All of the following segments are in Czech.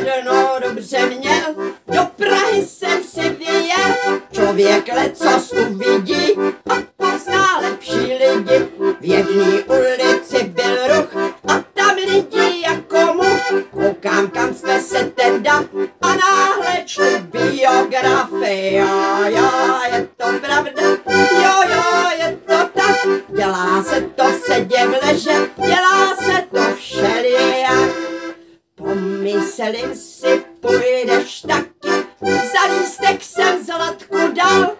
jednou dobře měl, do Prahy jsem si vyjel. Člověk lecos uvidí a pozná lepší lidi. V jedné ulici byl ruch a tam lidi jako much. Koukám, kam jsme se teda a náhle čtu biografii. Jo, je to pravda, jo, je to tak. Dělá se to v sedě v leže, dělá se to všelijak. Pomyslím si, půjdeš taky, za lístek jsem Zlatku dal.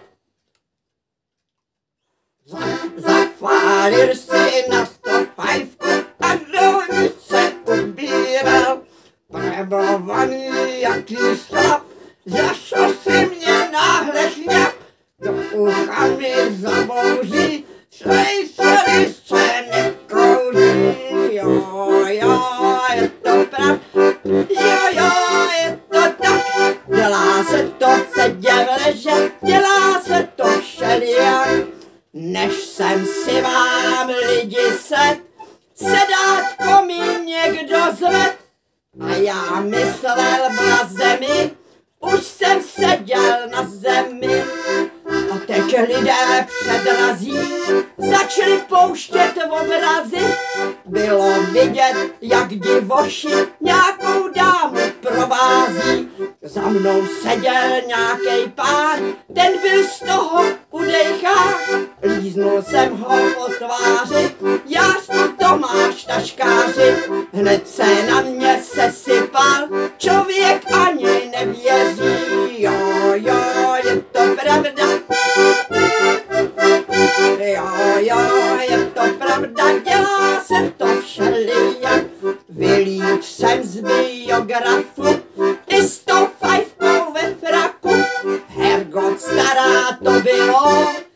Zachválil si na 105 a dlouhnice ubíral. Prebovaný jaký slav, zašel si mě náhle hněv. Do ucha mi zabouří, slyšeli se nekouří. Jo, je to pravda, jo, je to tak. Dělá se to v sedě v leže, dělá se to všelijak. Než jsem si vám lidi sedátko mi někdo zved. A já myslel na zemi, už jsem seděl na zemi. A teď lidé předrazí, začali pouštět obrazy. Bylo vidět, jak divoši nějakou dámu provází. Za mnou seděl nějakej pán, ten byl z toho udejchán. Líznul jsem ho po tváři, Jářku Tomáš taškáři. Hned se na mě sesypal, člověk ani nevěří. Jo, je to pravda, jo, je to pravda, dělá se to všelijak. Vylít jsem z biografu i 105 ve fraku. Hergot stará to bylo,